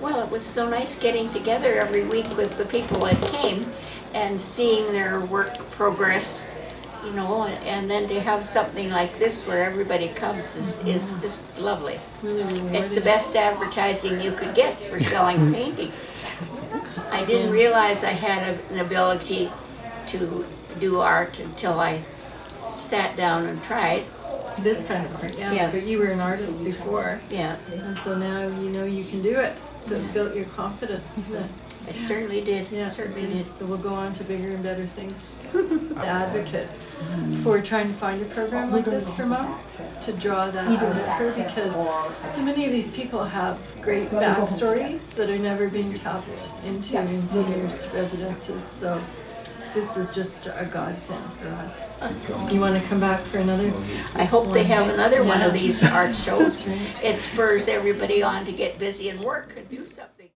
Well, it was so nice getting together every week with the people that came and seeing their work progress, you know, and then to have something like this where everybody comes is just lovely. It's the best advertising you could get for selling painting. I didn't realize I had an ability to do art until I sat down and tried. This kind of art, yeah. But you were an artist before. Yeah. And so now you know you can do it. So it built your confidence, didn't it? It certainly did. Yeah, it certainly did. So we'll go on to bigger and better things. The advocate for trying to find a program like this for Mom, to draw that out of her, because so many of these people have great backstories that are never being tapped into in seniors' residences. So this is just a godsend for us. You want to come back for another? I hope they have another one of Yeah. these art shows. That's right. It spurs everybody on to get busy and work and do something.